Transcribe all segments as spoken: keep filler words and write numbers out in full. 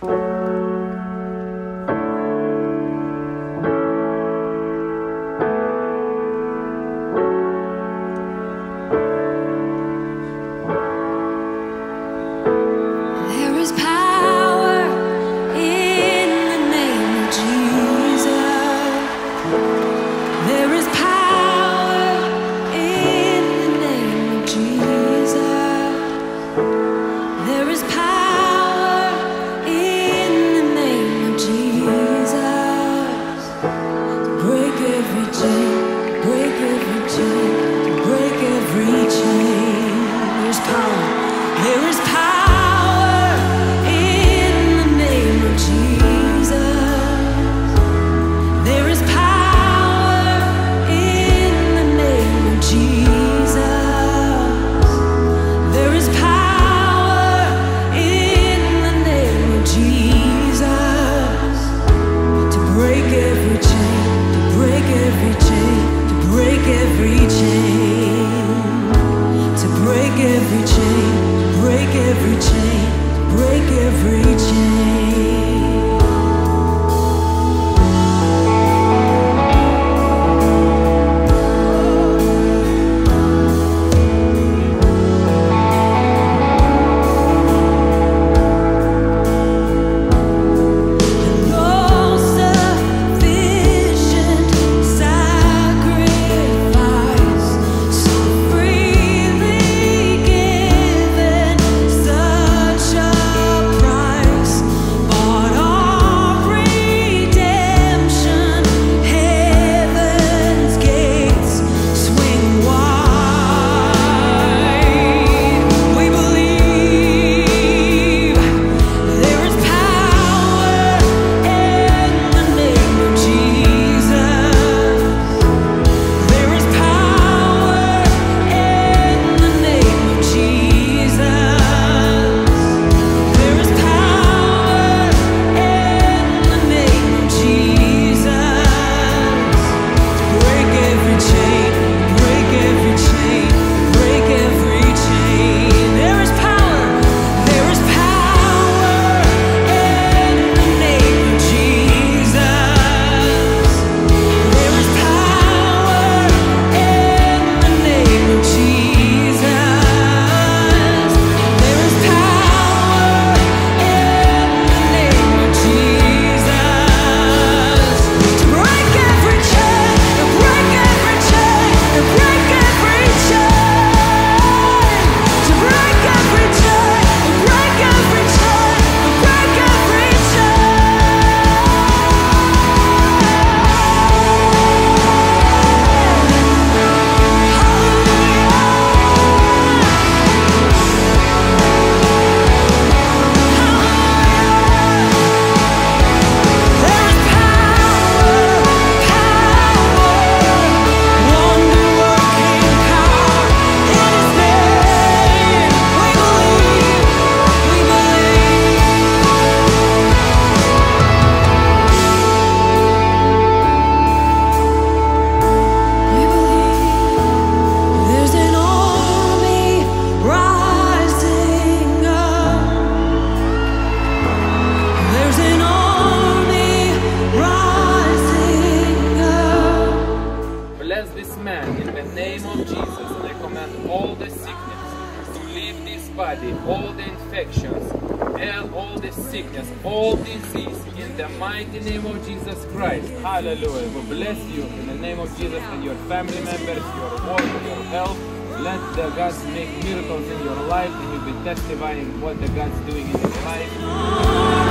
body, all the infections, and all the sickness, all disease, in the mighty name of Jesus Christ. Hallelujah. We bless you in the name of Jesus and your family members, your work, your health. Let the God make miracles in your life, and you'll be testifying what the God's doing in your life.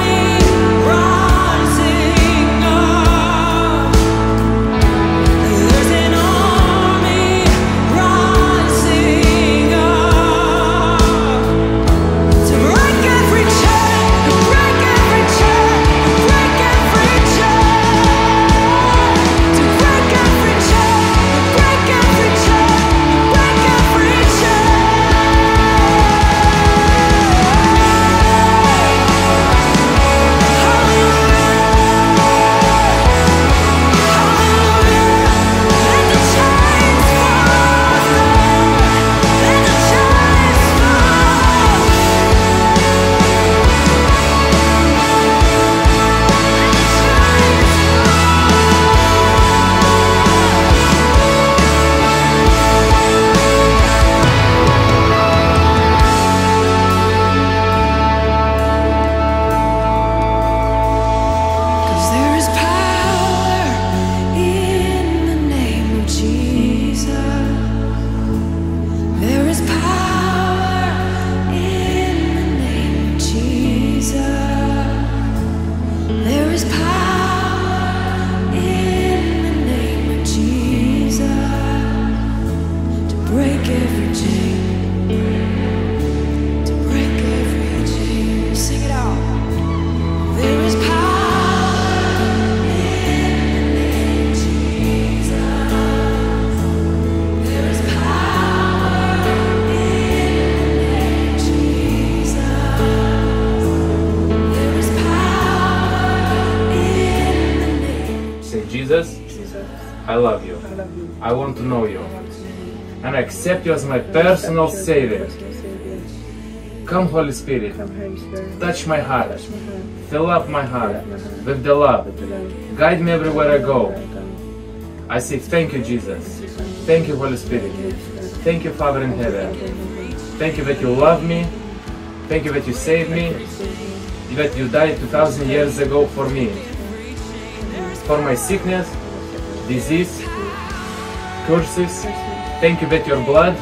Jesus, Jesus, I love you. I love you. I want to know you. I want to know you. And I accept you as my personal Accept you as my Savior. personal Savior. Come, Holy Spirit, Come, Holy Spirit. touch my heart, Touch my heart. fill up my heart Fill up my heart with the love. with the love. Guide me everywhere I go. Where I go. I say thank you, Jesus. Thank you, Thank you, Holy Spirit. Holy Spirit. Thank you, Father in Thank you, heaven. Father in heaven. Thank you that you love me. Thank you that you saved me. Save me. That you died two thousand years ago for me. For my sickness, disease, curses. Thank you that your blood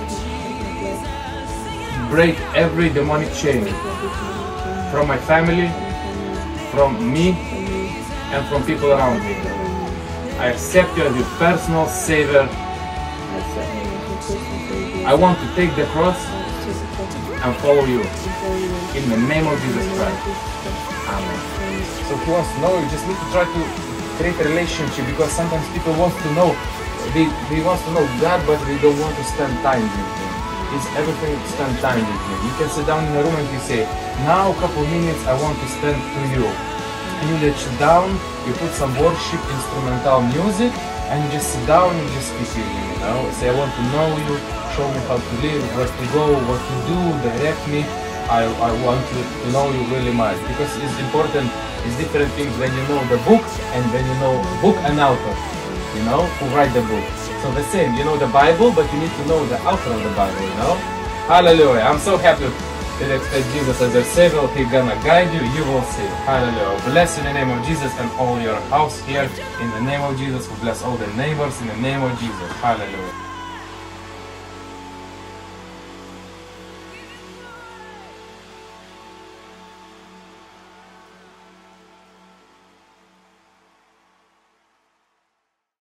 break every demonic chain from my family, from me, and from people around me. I accept you as your personal Savior. I want to take the cross and follow you. In the name of Jesus Christ. Amen. So he wants to know, you just need to try to create a relationship, because sometimes people want to know, they, they want to know God, but they don't want to spend time with Him. It's everything to spend time with Him. You can sit down in a room and you say, now a couple minutes I want to spend to you. And you let you down, you put some worship, instrumental music, and you just sit down and just speak with Him, you know? Say, I want to know you, show me how to live, where to go, what to do, direct me. I, I want to, to know you really much, because it's important, it's different things when you know the book and when you know book and author, you know, who write the book. So the same, you know the Bible, but you need to know the author of the Bible, you know? Hallelujah. I'm so happy that accept Jesus as your Savior. He's gonna guide you, you will see. Hallelujah. Bless in the name of Jesus and all your house here. In the name of Jesus, we bless all the neighbors in the name of Jesus. Hallelujah.